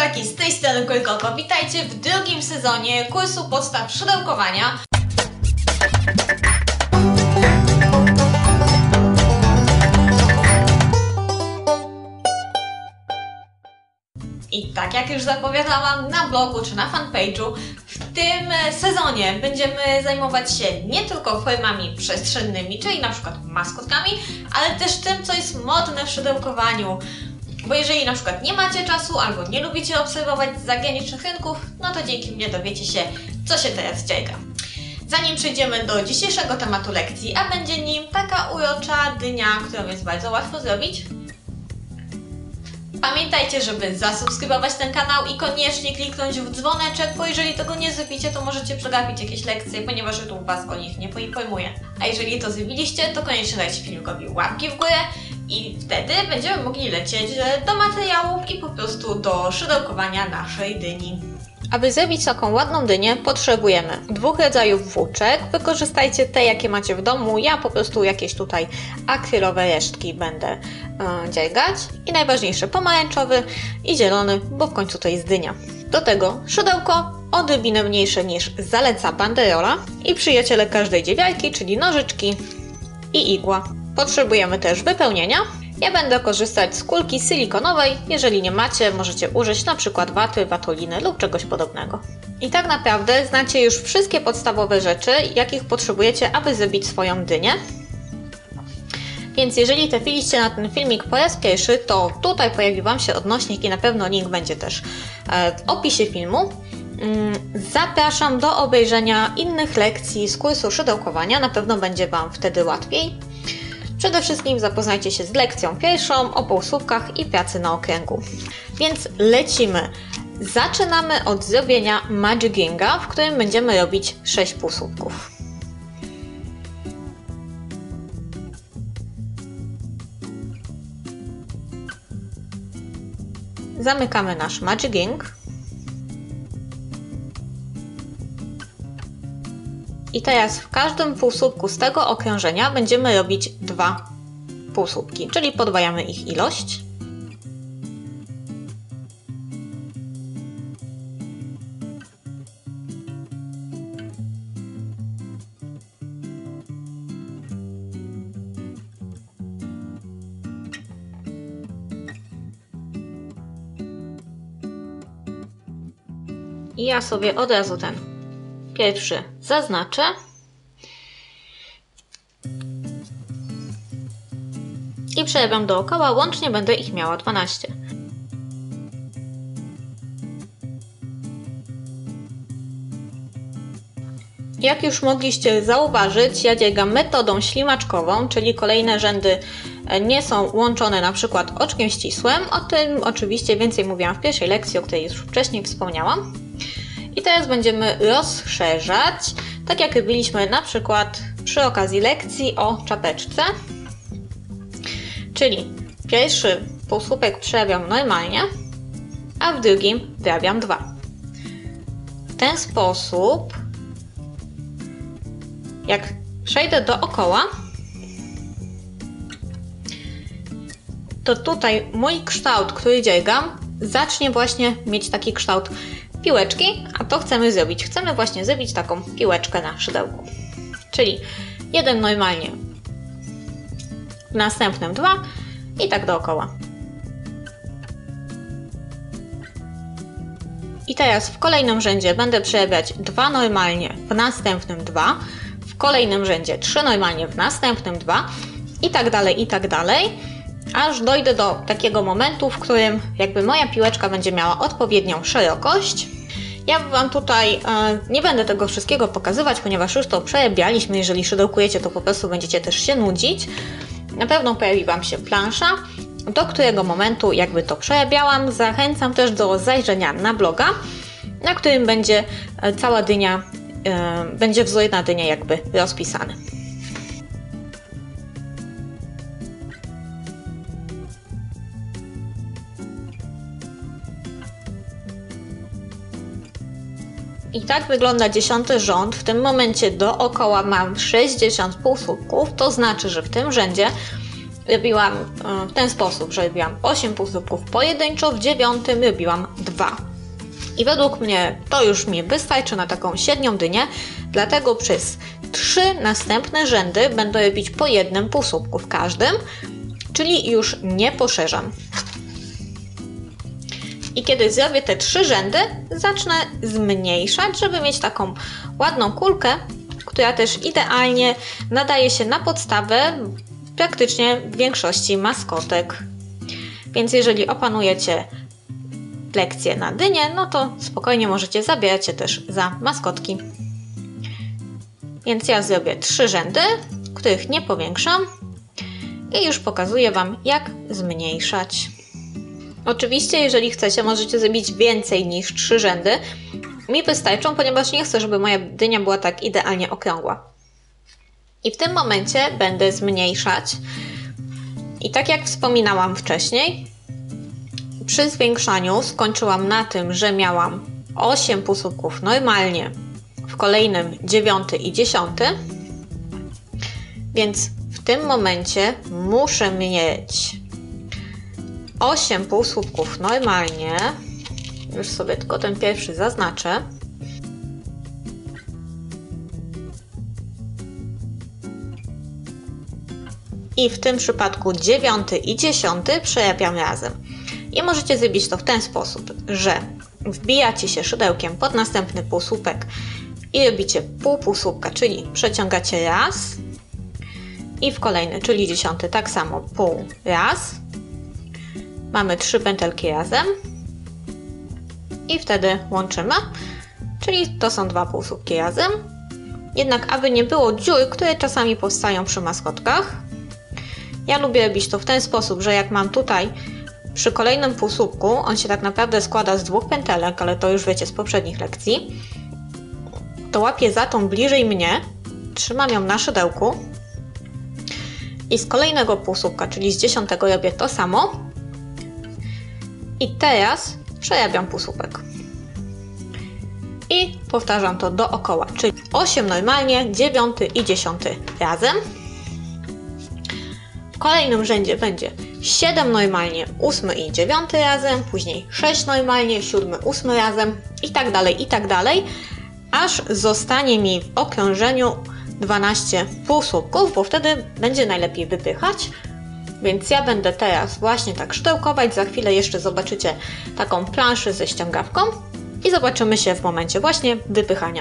dzieciaki, z tej strony Kulkoko. Witajcie w drugim sezonie kursu podstaw szydełkowania. I tak jak już zapowiadałam na blogu czy na fanpage'u, w tym sezonie będziemy zajmować się nie tylko formami przestrzennymi, czyli na przykład maskotkami, ale też tym, co jest modne w szydełkowaniu. Bo jeżeli na przykład nie macie czasu albo nie lubicie obserwować zagranicznych rynków, no to dzięki mnie dowiecie się, co się teraz dzieje. Zanim przejdziemy do dzisiejszego tematu lekcji, a będzie nim taka urocza dynia, którą jest bardzo łatwo zrobić, pamiętajcie, żeby zasubskrybować ten kanał i koniecznie kliknąć w dzwoneczek, bo jeżeli tego nie zrobicie, to możecie przegapić jakieś lekcje, ponieważ YouTube Was o nich nie poinformuje. A jeżeli to zrobiliście, to koniecznie dajcie filmikowi łapki w górę i wtedy będziemy mogli lecieć do materiałów i po prostu do szydełkowania naszej dyni. Aby zrobić taką ładną dynię, potrzebujemy dwóch rodzajów włóczek. Wykorzystajcie te, jakie macie w domu. Ja po prostu jakieś tutaj akrylowe resztki będę dziergać. I najważniejsze, pomarańczowy i zielony, bo w końcu to jest dynia. Do tego szydełko odrobinę mniejsze niż zaleca banderola i przyjaciele każdej dziewiarki, czyli nożyczki i igła. Potrzebujemy też wypełnienia. Ja będę korzystać z kulki silikonowej. Jeżeli nie macie, możecie użyć na przykład waty, watoliny lub czegoś podobnego. I tak naprawdę znacie już wszystkie podstawowe rzeczy, jakich potrzebujecie, aby zrobić swoją dynię. Więc jeżeli trafiliście na ten filmik po raz pierwszy, to tutaj pojawi Wam się odnośnik i na pewno link będzie też w opisie filmu. Zapraszam do obejrzenia innych lekcji z kursu szydełkowania, na pewno będzie Wam wtedy łatwiej. Przede wszystkim zapoznajcie się z lekcją pierwszą o półsłupkach i pracy na okręgu. Więc lecimy. Zaczynamy od zrobienia magickinga, w którym będziemy robić 6 półsłupków. Zamykamy nasz magicking. I teraz w każdym półsłupku z tego okrążenia będziemy robić 2 półsłupki, czyli podwajamy ich ilość. I ja sobie od razu ten pierwszy zaznaczę. I przerabiam dookoła, łącznie będę ich miała 12. Jak już mogliście zauważyć, ja dziergam metodą ślimaczkową, czyli kolejne rzędy nie są łączone na przykład oczkiem ścisłym. O tym oczywiście więcej mówiłam w pierwszej lekcji, o której już wcześniej wspomniałam. I teraz będziemy rozszerzać, tak jak robiliśmy na przykład przy okazji lekcji o czapeczce. Czyli pierwszy półsłupek przerabiam normalnie, a w drugim dorabiam 2. W ten sposób, jak przejdę dookoła, to tutaj mój kształt, który dziergam, zacznie właśnie mieć taki kształt piłeczki, a to chcemy zrobić. Chcemy właśnie zrobić taką piłeczkę na szydełku. Czyli jeden normalnie, w następnym 2 i tak dookoła. I teraz w kolejnym rzędzie będę przerabiać 2 normalnie, w następnym 2, w kolejnym rzędzie 3 normalnie, w następnym 2 i tak dalej, aż dojdę do takiego momentu, w którym jakby moja piłeczka będzie miała odpowiednią szerokość. Ja Wam tutaj nie będę tego wszystkiego pokazywać, ponieważ już to przerabialiśmy. Jeżeli szydełkujecie, to po prostu będziecie też się nudzić. Na pewno pojawi Wam się plansza, do którego momentu jakby to przerabiałam. Zachęcam też do zajrzenia na bloga, na którym będzie cała dynia, będzie wzór na dynię jakby rozpisany. I tak wygląda 10. rząd. W tym momencie dookoła mam 60 półsłupków. To znaczy, że w tym rzędzie robiłam w ten sposób, że robiłam 8 półsłupków pojedynczo, w 9 robiłam 2. I według mnie to już mi wystarczy na taką średnią dynię, dlatego przez 3 następne rzędy będę robić po jednym półsłupku w każdym, czyli już nie poszerzam. I kiedy zrobię te 3 rzędy, zacznę zmniejszać, żeby mieć taką ładną kulkę, która też idealnie nadaje się na podstawę praktycznie w większości maskotek. Więc jeżeli opanujecie lekcję na dynię, no to spokojnie możecie zabierać je też za maskotki. Więc ja zrobię 3 rzędy, których nie powiększam i już pokazuję Wam, jak zmniejszać. Oczywiście, jeżeli chcecie, możecie zrobić więcej niż 3 rzędy. Mi wystarczą, ponieważ nie chcę, żeby moja dynia była tak idealnie okrągła. I w tym momencie będę zmniejszać. I tak jak wspominałam wcześniej, przy zwiększaniu skończyłam na tym, że miałam 8 półsłupków normalnie, w kolejnym 9 i 10. Więc w tym momencie muszę mieć 8 półsłupków normalnie. Już sobie tylko ten pierwszy zaznaczę. I w tym przypadku 9 i 10 przerabiam razem. I możecie zrobić to w ten sposób, że wbijacie się szydełkiem pod następny półsłupek i robicie pół półsłupka, czyli przeciągacie raz i w kolejny, czyli 10 tak samo pół raz. Mamy 3 pętelki razem i wtedy łączymy, czyli to są 2 półsłupki razem. Jednak aby nie było dziur, które czasami powstają przy maskotkach, ja lubię robić to w ten sposób, że jak mam tutaj przy kolejnym półsłupku, on się tak naprawdę składa z 2 pętelek, ale to już wiecie z poprzednich lekcji, to łapię za tą bliżej mnie, trzymam ją na szydełku i z kolejnego półsłupka, czyli z 10 robię to samo i teraz przerabiam półsłupek. I powtarzam to dookoła, czyli 8 normalnie, 9 i 10 razem. W kolejnym rzędzie będzie 7 normalnie, 8 i 9 razem, później 6 normalnie, 7, 8 razem i tak dalej, aż zostanie mi w okrążeniu 12 półsłupków, bo wtedy będzie najlepiej wypychać. Więc ja będę teraz właśnie tak szydełkować, za chwilę jeszcze zobaczycie taką planszę ze ściągawką i zobaczymy się w momencie właśnie wypychania.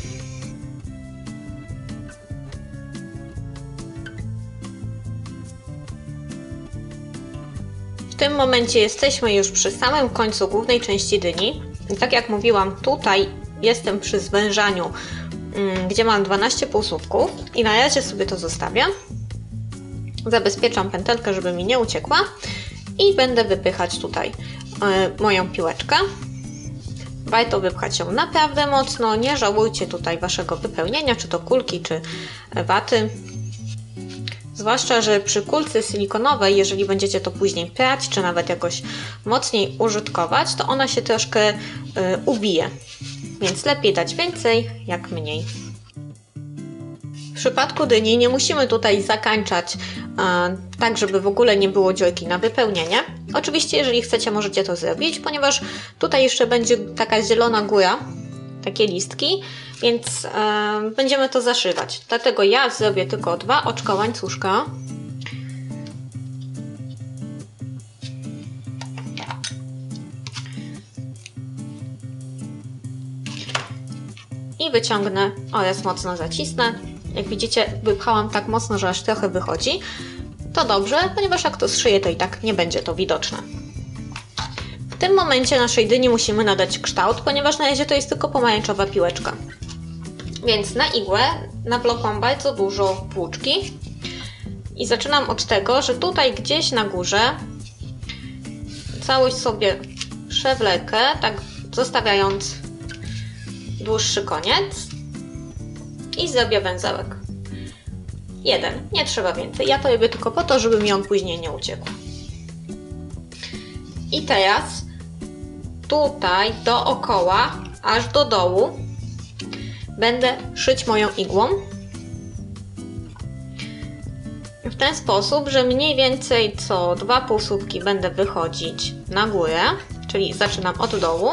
W tym momencie jesteśmy już przy samym końcu głównej części dyni. I tak jak mówiłam, tutaj jestem przy zwężaniu, gdzie mam 12 półsłupków i na razie sobie to zostawiam. Zabezpieczam pętelkę, żeby mi nie uciekła i będę wypychać tutaj moją piłeczkę. Warto wypchać ją naprawdę mocno, nie żałujcie tutaj Waszego wypełnienia, czy to kulki, czy waty. Zwłaszcza, że przy kulce silikonowej, jeżeli będziecie to później prać, czy nawet jakoś mocniej użytkować, to ona się troszkę ubije. Więc lepiej dać więcej, jak mniej. W przypadku dyni nie musimy tutaj zakańczać tak, żeby w ogóle nie było dziurki na wypełnienie. Oczywiście, jeżeli chcecie, możecie to zrobić, ponieważ tutaj jeszcze będzie taka zielona góra, takie listki, więc będziemy to zaszywać. Dlatego ja zrobię tylko 2 oczka łańcuszka. I wyciągnę oraz mocno zacisnę. Jak widzicie, wypchałam tak mocno, że aż trochę wychodzi. To dobrze, ponieważ jak to zszyję, to i tak nie będzie to widoczne. W tym momencie naszej dyni musimy nadać kształt, ponieważ na razie to jest tylko pomarańczowa piłeczka. Więc na igłę nawlokłam bardzo dużo włóczki i zaczynam od tego, że tutaj gdzieś na górze całość sobie przewlekę, tak zostawiając dłuższy koniec i zrobię węzełek. 1, nie trzeba więcej. Ja to robię tylko po to, żeby mi on później nie uciekł. I teraz tutaj dookoła, aż do dołu będę szyć moją igłą. w ten sposób, że mniej więcej co 2 półsłupki będę wychodzić na górę, czyli zaczynam od dołu.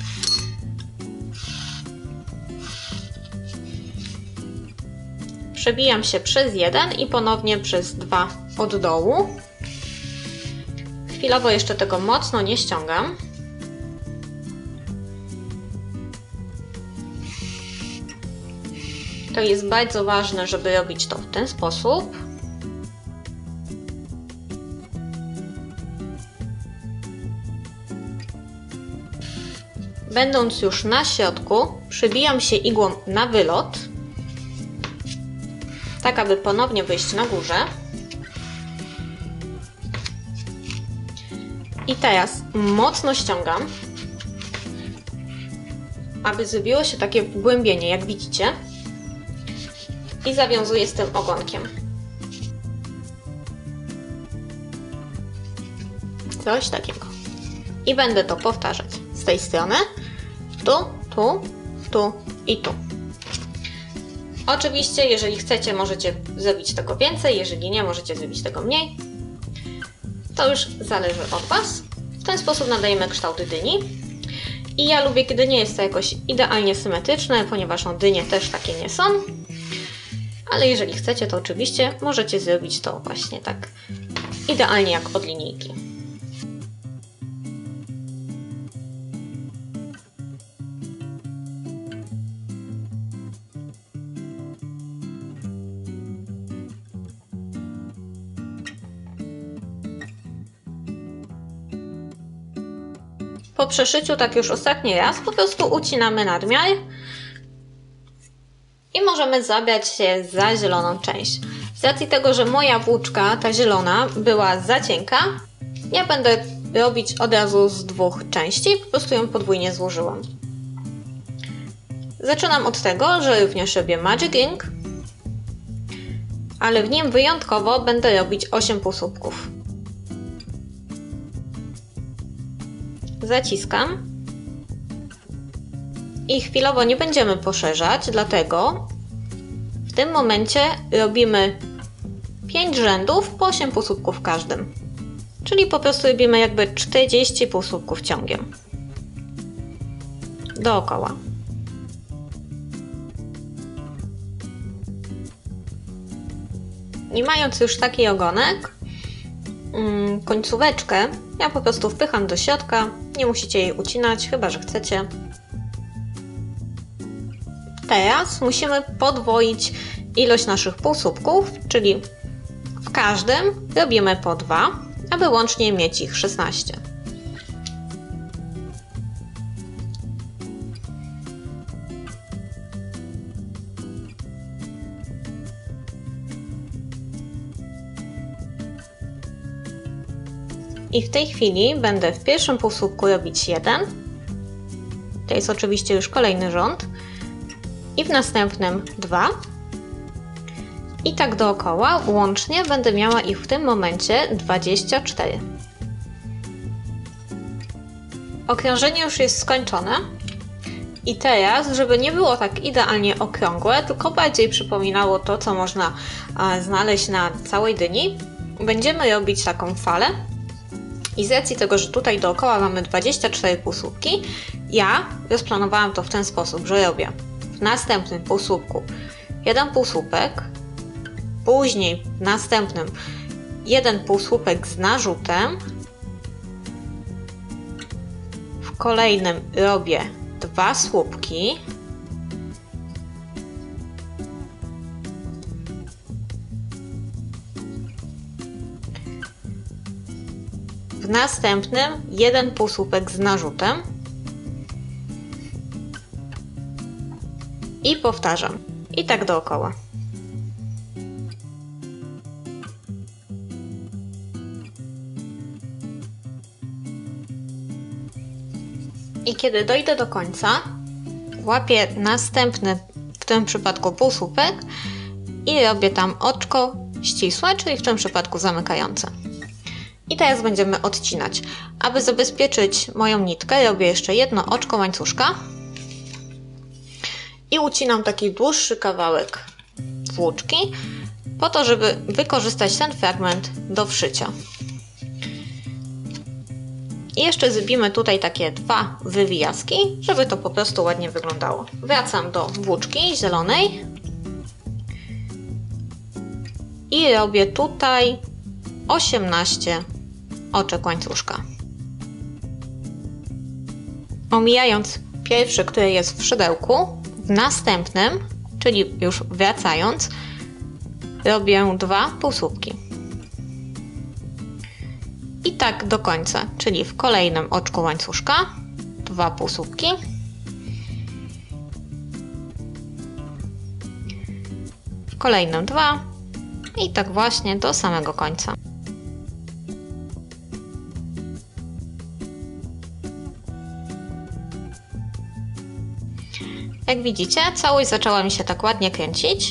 Przebijam się przez jeden i ponownie przez 2 od dołu. Chwilowo jeszcze tego mocno nie ściągam. To jest bardzo ważne, żeby robić to w ten sposób. Będąc już na środku, przebijam się igłą na wylot, tak aby ponownie wyjść na górze. I teraz mocno ściągam, aby zrobiło się takie wgłębienie, jak widzicie. I zawiązuję z tym ogonkiem. Coś takiego. I będę to powtarzać z tej strony. Tu, tu, tu i tu. Oczywiście, jeżeli chcecie, możecie zrobić tego więcej, jeżeli nie, możecie zrobić tego mniej. To już zależy od Was. W ten sposób nadajemy kształt dyni. I ja lubię, kiedy nie jest to jakoś idealnie symetryczne, ponieważ dynie też takie nie są. Ale jeżeli chcecie, to oczywiście możecie zrobić to właśnie tak idealnie jak od linijki. Po przeszyciu, tak już ostatni raz, po prostu ucinamy nadmiar i możemy zabrać się za zieloną część. Z racji tego, że moja włóczka, ta zielona, była za cienka, ja będę robić od razu z 2 części, po prostu ją podwójnie złożyłam. Zaczynam od tego, że również robię Magic Ring, ale w nim wyjątkowo będę robić 8 półsłupków. Zaciskam i chwilowo nie będziemy poszerzać, dlatego w tym momencie robimy 5 rzędów po 8 półsłupków w każdym. Czyli po prostu robimy jakby 40 półsłupków ciągiem dookoła. I mając już taki ogonek, końcóweczkę ja po prostu wpycham do środka, nie musicie jej ucinać, chyba że chcecie. Teraz musimy podwoić ilość naszych półsłupków, czyli w każdym robimy po 2, aby łącznie mieć ich 16. I w tej chwili będę w pierwszym półsłupku robić 1. To jest oczywiście już kolejny rząd. I w następnym 2. I tak dookoła. Łącznie będę miała ich w tym momencie 24. Okrążenie już jest skończone. I teraz, żeby nie było tak idealnie okrągłe, tylko bardziej przypominało to, co można znaleźć na całej dyni, będziemy robić taką falę. I z racji tego, że tutaj dookoła mamy 24 półsłupki, ja rozplanowałam to w ten sposób, że robię w następnym półsłupku 1 półsłupek, później w następnym 1 półsłupek z narzutem, w kolejnym robię 2 słupki, w następnym 1 półsłupek z narzutem i powtarzam. I tak dookoła. I kiedy dojdę do końca, łapię następny, w tym przypadku półsłupek i robię tam oczko ścisłe, czyli w tym przypadku zamykające. I teraz będziemy odcinać. Aby zabezpieczyć moją nitkę, robię jeszcze jedno oczko łańcuszka i ucinam taki dłuższy kawałek włóczki, po to, żeby wykorzystać ten fragment do wszycia. I jeszcze zrobimy tutaj takie 2 wywijaski, żeby to po prostu ładnie wyglądało. Wracam do włóczki zielonej i robię tutaj 18 oczek łańcuszka. Omijając pierwszy, który jest w szydełku, w następnym, czyli już wracając, robię 2 półsłupki. I tak do końca, czyli w kolejnym oczku łańcuszka 2 półsłupki. W kolejnym 2 i tak właśnie do samego końca. Jak widzicie, całość zaczęła mi się tak ładnie kręcić.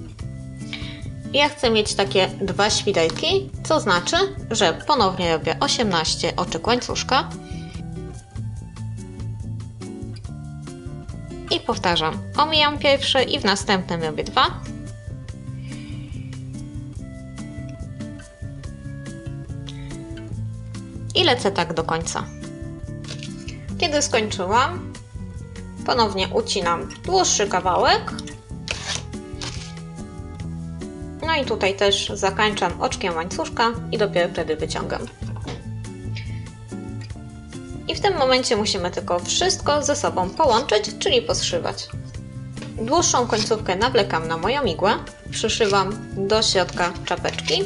Ja chcę mieć takie 2 świderki, co znaczy, że ponownie robię 18 oczek łańcuszka i powtarzam, omijam pierwszy i w następnym robię 2. I lecę tak do końca. Kiedy skończyłam, ponownie ucinam dłuższy kawałek. No i tutaj też zakończam oczkiem łańcuszka i dopiero wtedy wyciągam. I w tym momencie musimy tylko wszystko ze sobą połączyć, czyli poszywać. Dłuższą końcówkę nawlekam na moją igłę, przyszywam do środka czapeczki.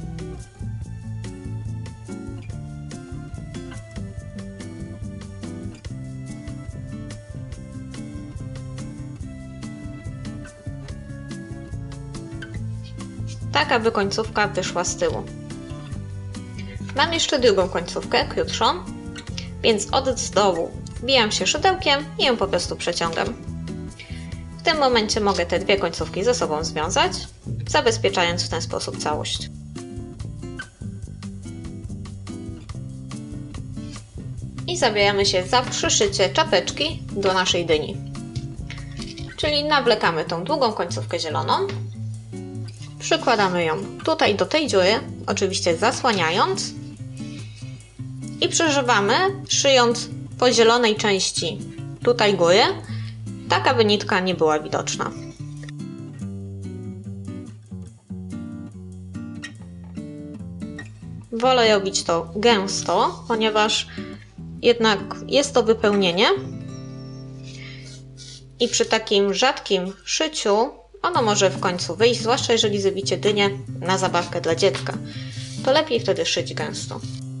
Tak, aby końcówka wyszła z tyłu. Mam jeszcze drugą końcówkę, krótszą, więc od dołu wbijam się szydełkiem i ją po prostu przeciągam. W tym momencie mogę te 2 końcówki ze sobą związać, zabezpieczając w ten sposób całość. I zabieramy się za przyszycie czapeczki do naszej dyni. Czyli nawlekamy tą długą końcówkę zieloną. Przykładamy ją tutaj do tej dziury, oczywiście zasłaniając i przeżywamy, szyjąc po zielonej części tutaj góry, tak aby nitka nie była widoczna. Wolę robić to gęsto, ponieważ jednak jest to wypełnienie i przy takim rzadkim szyciu ono może w końcu wyjść, zwłaszcza jeżeli zrobicie dynię na zabawkę dla dziecka. To lepiej wtedy szyć gęsto.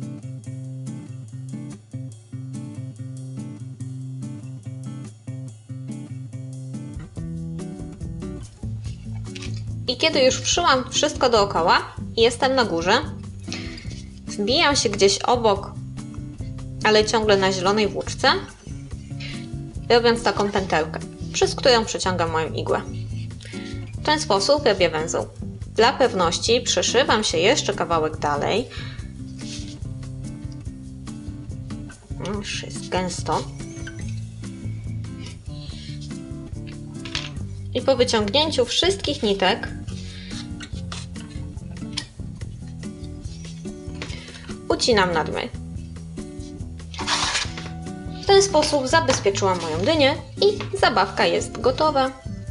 I kiedy już wszyłam wszystko dookoła i jestem na górze, wbijam się gdzieś obok, ale ciągle na zielonej włóczce, robiąc taką pętelkę, przez którą przeciągam moją igłę. W ten sposób robię węzeł. Dla pewności przyszywam się jeszcze kawałek dalej. Już jest gęsto. I po wyciągnięciu wszystkich nitek ucinam nadmiar. W ten sposób zabezpieczyłam moją dynię i zabawka jest gotowa.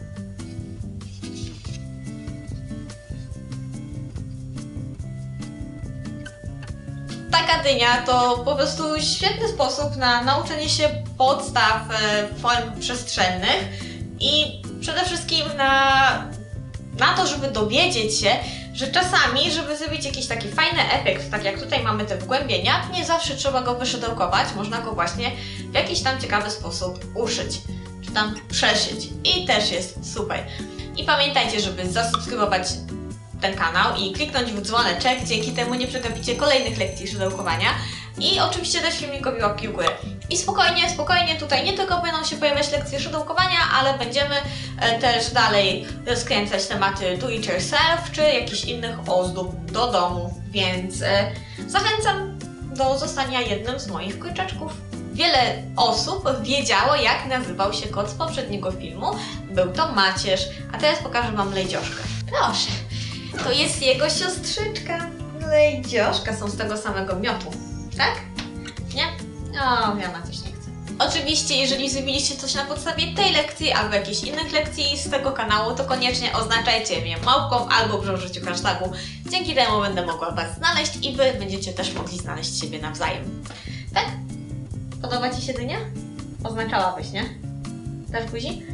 Taka dynia to po prostu świetny sposób na nauczenie się podstaw form przestrzennych i przede wszystkim na to, żeby dowiedzieć się, że czasami, żeby zrobić jakiś taki fajny efekt, tak jak tutaj mamy te wgłębienia, nie zawsze trzeba go wyszydełkować, można go właśnie w jakiś tam ciekawy sposób uszyć, czy tam przeszyć i też jest super. I pamiętajcie, żeby zasubskrybować ten kanał i kliknąć w dzwoneczek, dzięki temu nie przegapicie kolejnych lekcji szydełkowania i oczywiście dać filmikowi łapki w górę. I spokojnie, tutaj nie tylko będą się pojawiać lekcje szydełkowania, ale będziemy też dalej rozkręcać tematy do it yourself, czy jakichś innych ozdób do domu, więc zachęcam do zostania jednym z moich kurczaczków. Wiele osób wiedziało, jak nazywał się kot z poprzedniego filmu. Był to macierz, a teraz pokażę Wam lejdzioszkę. Proszę. To jest jego siostrzyczka. Lejdzioszka są z tego samego miotu. Tak? Nie? O, Jana też nie chce. Oczywiście, jeżeli zrobiliście coś na podstawie tej lekcji albo jakichś innych lekcji z tego kanału, to koniecznie oznaczajcie mnie małpką albo przy użyciu hashtagu. Dzięki temu będę mogła Was znaleźć i Wy będziecie też mogli znaleźć siebie nawzajem. Tak? Podoba Ci się dynia? Oznaczałabyś, nie? Dasz buzi?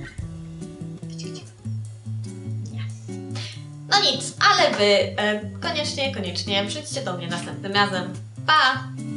Nie. No nic, ale Wy koniecznie przyjdźcie do mnie następnym razem. Pa!